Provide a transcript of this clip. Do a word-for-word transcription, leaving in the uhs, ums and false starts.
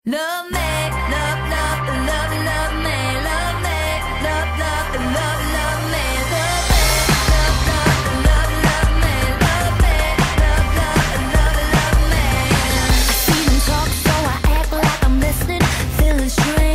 Love me, love, love, love, love me, love me, love, love, love, love me, love me, love, love, love, love me, love me, love, love, love, love me. I see them talk, so I act like I'm listening, feeling strange.